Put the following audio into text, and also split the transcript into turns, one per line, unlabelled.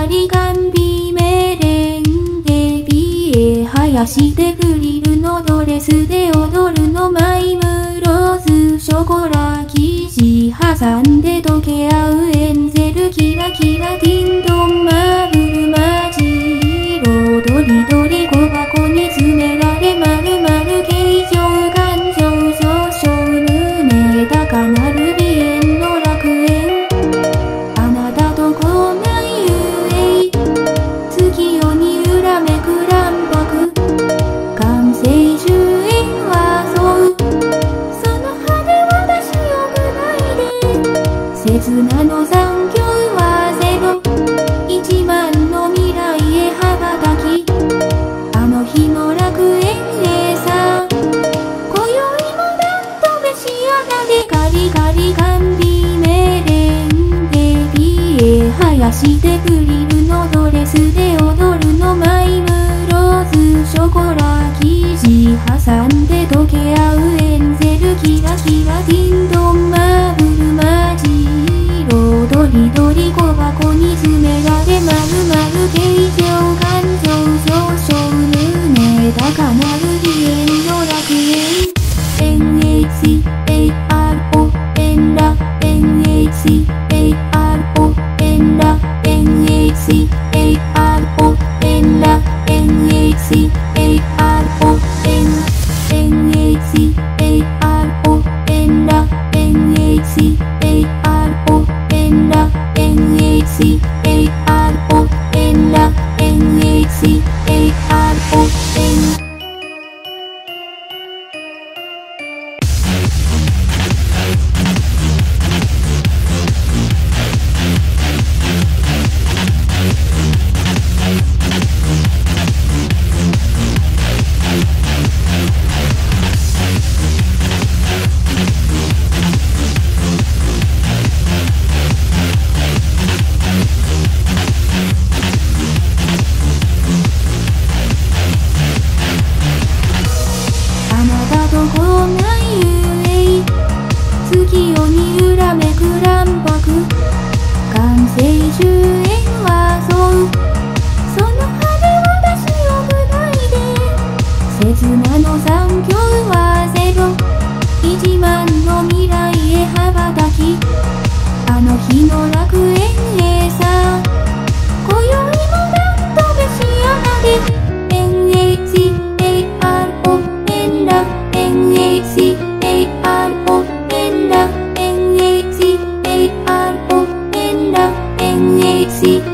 カリカンビメレンゲビエ生やしてフリルのドレスで踊るのマイムローズショコラ生地挟んで溶け合うエンゼルキラキラディンドンマブルマジ色ドリドリ小箱に詰められまるまる形状感情上昇胸高鳴る鼻炎の楽園あなたとこないゆえ月夜に揺らめく卵白完成終焉はそうその葉で私をぐらいで刹那の残響はゼロ1万の未来へ羽ばたきあの日の楽園へさ今宵もなんと召し上がれカリカリカンビメレンゲビエ生やしてフリルのドレスで踊るのマイムローズショコラ生地挟んで溶け合うエンゼルキラキラディンドンマブルマジ色ドリドリ小箱に詰められまるまる形状感情上昇胸高鳴る鼻炎の楽園 NHCARON ラ NHCARON ラ NHCARON ラ NHCARON NHCARON ラ NHCARON ラ NHCARON ラ NHCARONどこないゆえ月夜に揺らめく卵白完成終焉はそうその葉で私をぐらいで刹那の残響はゼロ1万の未来へ羽ばたきあの日の楽園へさ今宵もなんと召し上がれ NHCARON ラ NHCARON ラ NHCARON ラ NHC